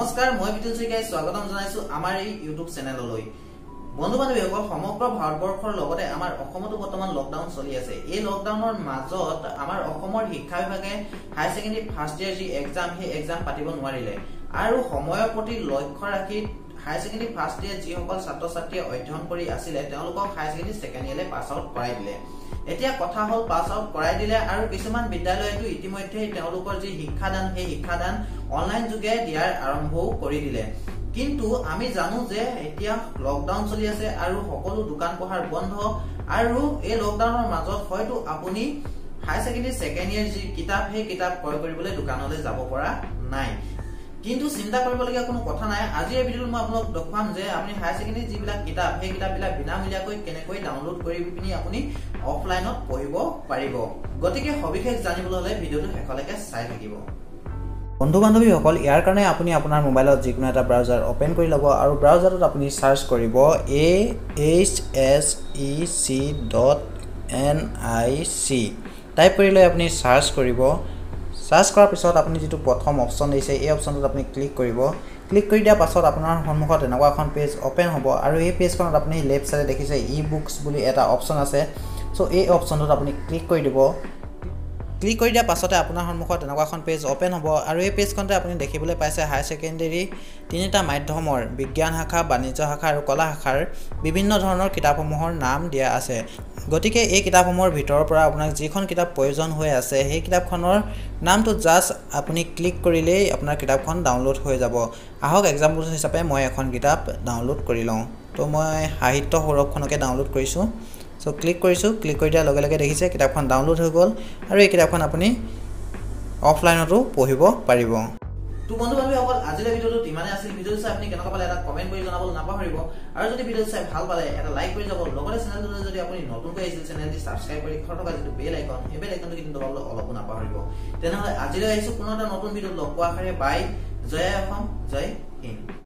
নমস্কাৰ মই বিতুল শইকীয়াই স্বাগতম জনাইছো আমাৰ এই ইউটিউব চেনেললৈ। বন্ধু বান্ধৱীসকল, সমগ্ৰ ভাৰতবৰ্ষৰ লগতে আমাৰ অসমতো বৰ্তমান লকডাউন চলি আছে। এই লকডাউনৰ মাজত আমাৰ অসমৰ শিক্ষা বিভাগে হাই সেকেন্ডাৰী ফাৰ্ষ্ট ইয়াৰ যি এক্সাম সেই এক্সাম পাতিব নোৱাৰিলে আৰু সময়ৰ প্ৰতি লক্ষ্য ৰাখি হাই সেকেন্ডাৰী ফাৰ্ষ্ট ইয়াৰ যিসকল ছাত্ৰ ছাত্ৰীয়ে অধ্যয়ন কৰি আছিল তেওঁলোকক হাই সেকেন্ডাৰী ছেকেণ্ড ইয়াৰলৈ পাছ আউট কৰাই দিলে। এতিয়া কথা হল পাছ আউট কৰাই দিলে আৰু কিছুমান বিদ্যালয়তো ইতিমধ্যে তেওঁলোকৰ যি শিক্ষাদান সেই শিক্ষাদান অনলাইন যোগে দিয়াৰ আৰম্ভও কৰি দিলে। কিন্তু আমি জানো যে এতিয়া লকডাউন চলি আছে আৰু সকলো দোকান পোহাৰ বন্ধ আৰু এই লকডাউনৰ মাজত হয়তো আপুনি হাই সেকেন্ডাৰী ছেকেণ্ড ইয়াৰ যি কিতাপ সেই কিতাপ ক্ৰয় কৰিবলৈ দোকানলৈ যাব পৰা নাই। কিন্তু চিন্তা কৰিবলগীয়া কোনো কথা নাই। আজি এই ভিডিঅ'ত মই আপোনাক দেখুৱাম যে আপুনি হাই সেকেন্ডাৰী যিবিলাক কিতাপ সেই কিতাপবিলাক বিনামূলীয়াকৈ কেনেকৈ ডাউনলোড কৰি পিনি আপুনি অফলাইনত পঢ়িব পাৰিব। গতিকে সবিশেষ জানিবলৈ হলে ভিডিঅ'টো শেষলৈকে চাই থাকিব। বন্ধু বান্ধৱীসকল, ইয়াৰ কাৰণে আপুনি আপোনাৰ মোবাইলত যিকোনো এটা ব্ৰাউজাৰ অপেন কৰি ল'ব আৰু ব্ৰাউজাৰত আপুনি সাৰ্চ কৰিব ahsec.nic টাইপ কৰি লৈ আপুনি সাৰ্চ কৰিব। সাৰ্চ কৰাৰ পিছত আপুনি যিটো প্ৰথম অপশ্যন দিছে এই অপশ্যনটোত আপুনি ক্লিক কৰিব। ক্লিক কৰি দিয়াৰ পাছত আপোনাৰ সন্মুখত এনেকুৱা এখন পেজ অপেন হ'ব আৰু এই পেজখনত আপুনি লেফ্ট চাইডে দেখিছে ই বুকছ বুলি এটা অপশ্যন আছে। সো এই অপশ্যনটোত আপুনি ক্লিক কৰি দিব। ক্লিক কৰি দিয়াৰ পাছতে আপোনাৰ সন্মুখত এনেকুৱা এখন পেজ অপেন হ'ব আৰু এই পেজখনতে আপুনি দেখিবলৈ পাইছে হাই সেকেন্ডাৰী তিনিটা মাধ্যমৰ বিজ্ঞান শাখা, বাণিজ্য শাখা আৰু কলা শাখাৰ বিভিন্ন ধৰণৰ কিতাপসমূহৰ নাম দিয়া আছে। গতিকে এই কিতাপসমূহৰ ভিতৰৰ পৰা আপোনাক যিখন কিতাপ প্ৰয়োজন হৈ আছে সেই কিতাপখনৰ নামটো জাষ্ট আপুনি ক্লিক কৰিলেই আপোনাৰ কিতাপখন ডাউনলোড হৈ যাব। আহক এক্সাম্পল হিচাপে মই এখন কিতাপ ডাউনলোড কৰি লওঁ। তো মই সাহিত্য সৌৰভখনকে ডাউনলোড কৰিছোঁ। সো ক্লিক কৰিছোঁ। ক্লিক কৰি দিয়াৰ লগে লগে দেখিছে কিতাপখন ডাউনলোড হৈ গ'ল আৰু এই কিতাপখন আপুনি অফলাইনতো পঢ়িব পাৰিব। তো বন্ধু বান্ধৱীসকল, আজিৰ ভিডিঅ'টো ইমানেই আছিল। ভিডিঅ'টো চাই আপুনি কেনেকুৱা পালে এটা কমেণ্ট কৰি জনাবলৈ নাপাহৰিব আৰু যদি ভিডিঅ'টো চাই ভাল পালে এটা লাইক কৰি যাব। লগতে চেনেলটোলৈ যদি আপুনি নতুনকৈ আহিছিল চেনেলটি ছাবস্ক্ৰাইব কৰি কাষত থকা যিটো বেল আইকন এই বেল আইকনটো কিন্তু দবাবলৈ অলপো নাপাহৰিব। তেনেহ'লে আজিলৈ আহিছোঁ কোনো এটা নতুন ভিডিঅ'ত লগ পোৱাৰ আশাৰে। বাই। জয় অসম, জয় হিন্দ।